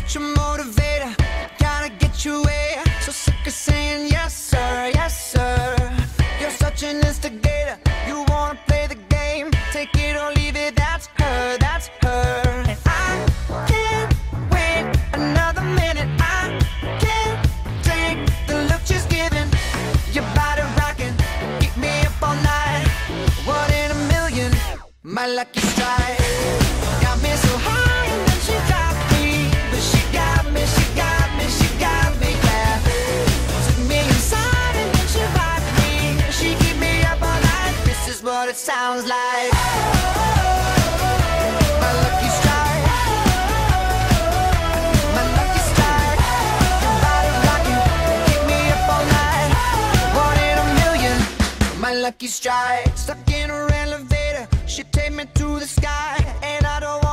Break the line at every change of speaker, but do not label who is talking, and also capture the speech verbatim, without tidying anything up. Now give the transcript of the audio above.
such a motivator, gotta get you way. So sick of saying yes sir, yes sir. You're such an instigator, you wanna play the game. Take it or leave it, that's her, that's her. And I can't wait another minute. I can't take the look she's giving. Your body rocking, keep me up all night. One in a million, my lucky strike. Got me so high and then she dropped me. But she got me, she got me, she got me, yeah. Took me inside and then she rocked me. She keep me up all night, this is what it sounds like. My lucky strike, my lucky strike. Your body rocking, keep me up all night. One in a million, my lucky strike. Stuck in her elevator, she take me to the sky, and I don't